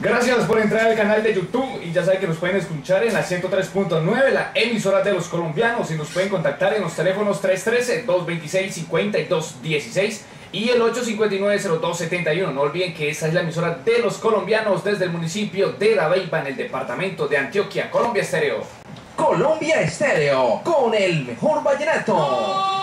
Gracias por entrar al canal de YouTube y ya saben que nos pueden escuchar en la 103.9, la emisora de los colombianos, y nos pueden contactar en los teléfonos 313-226-5216 y el 859-0271. No olviden que esa es la emisora de los colombianos desde el municipio de Dabeiba, en el departamento de Antioquia. Colombia Estéreo. Colombia Estéreo, con el mejor vallenato.